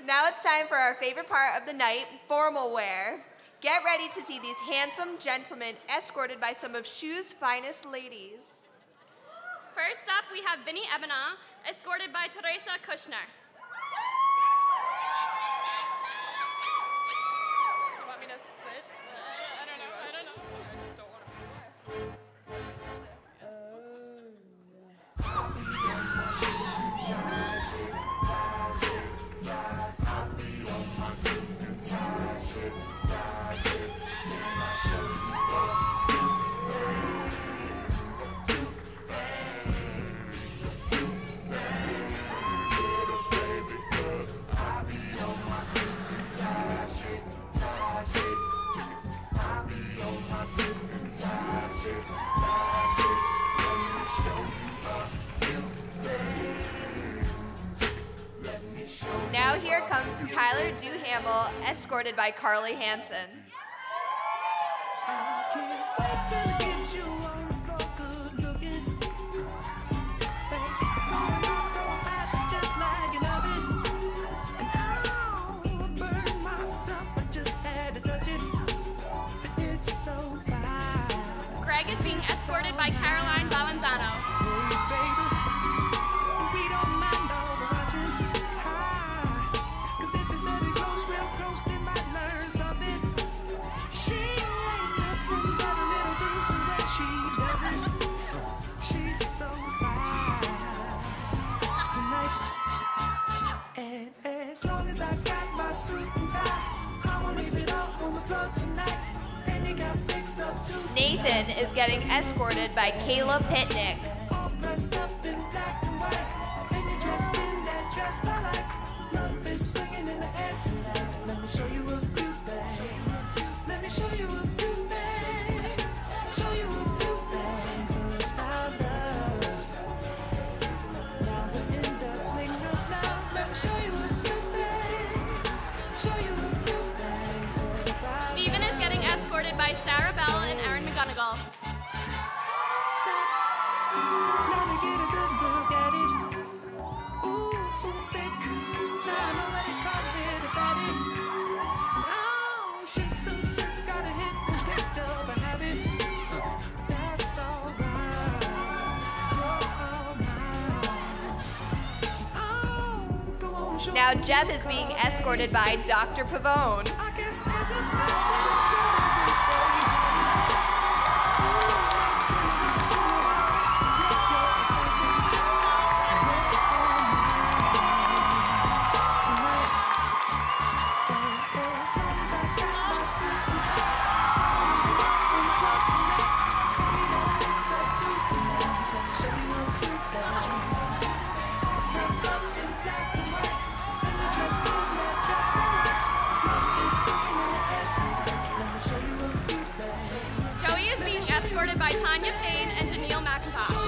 Now it's time for our favorite part of the night, formal wear. Get ready to see these handsome gentlemen escorted by some of Shoe's finest ladies. First up, we have Vinny Ebena, escorted by Teresa Kushner. You want me to sit? I don't know. I just don't want to be Now here comes Tyler Duhamel, escorted by Carly Hansen. Greg is being escorted by Caroline Valanzano. Nathan is getting escorted by Kayla Pitnick. Steven is getting escorted by Sarah Bell and Erin McGonigal. Now Jeff is being escorted by Dr. Pavone. Joey is being escorted by Tanya Payne and Janelle McIntosh.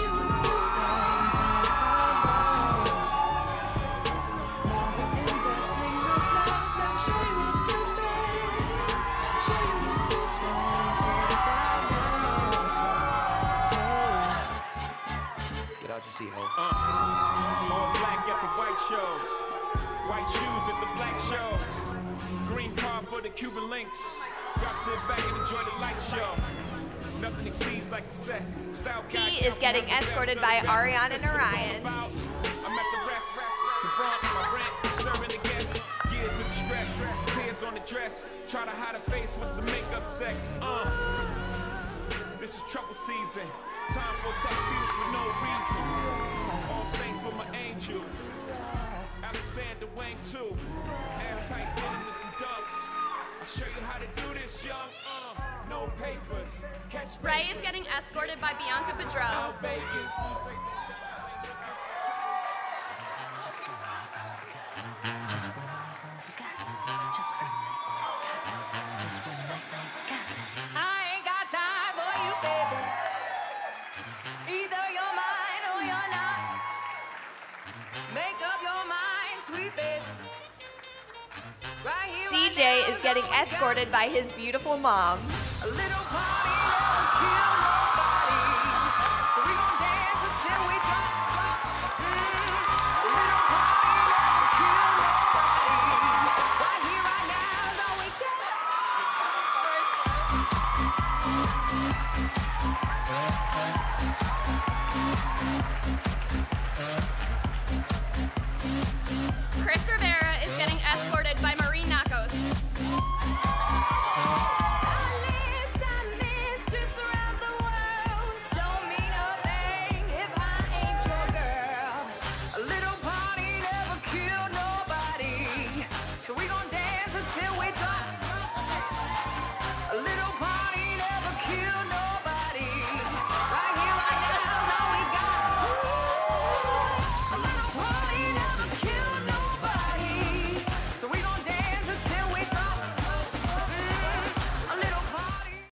Get out your seat, ho. All black at the white shows. White shoes at the black shows. Green card for the Cuban links. Y'all sit back and enjoy the light show. Nothing exceeds like success. He is getting escorted by Ariana Narayan. I'm at the rest. The front, my rent, disturbing the guests. Years of distress, tears on the dress. Try to hide a face with some makeup sex. This is trouble season. Time for tuxedos for no reason. All saints for my angel. Alexander Wang too. Ass tight denim and some dunks. I'll show you how to do this, young. No papers. Catch Ray is getting escorted by Bianca Bedreau. Vegas. I ain't got time for you, baby. Either you're mine or you're not. Make up your mind, sweet baby. Right here, CJ is getting escorted by his beautiful mom. a little